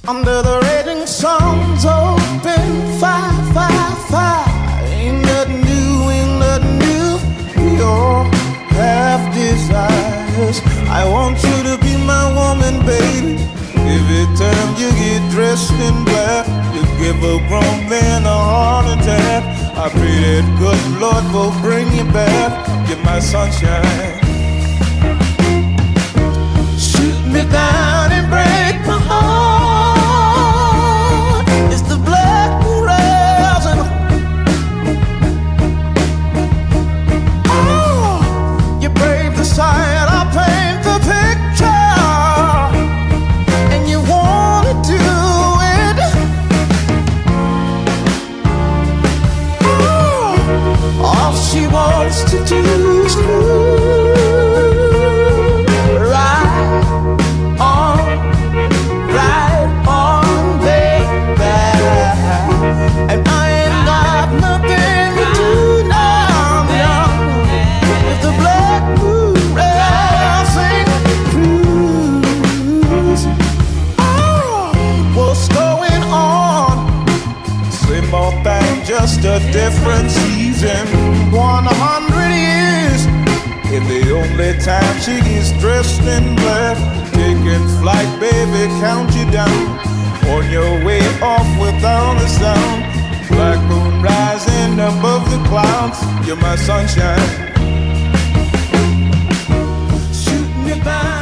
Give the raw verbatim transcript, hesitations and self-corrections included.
Under the raging sun's open fire, fire, fire. Ain't nothing new, ain't nothing new. We all have desires. I want you to be my woman, baby. Every time you get dressed in black, you give a grown man a heart attack. I pray that good Lord will bring you back. You're my sunshine. Shoot me down and break my heart. It's the black moon rising. Oh, you brave the sight, I paint the picture, and you wanna do it. Oh, all she wants to do is move right on, right on, baby. And I ain't got nothing to do now, now. If the black moon rising cruise. Oh, what's going on? Same old thing, just a different season. One hundred years, and the only time she gets dressed in black. Taking flight, baby, count you down. On your way off without a sound. Black moon rising above the clouds. You're my sunshine. Shoot me down.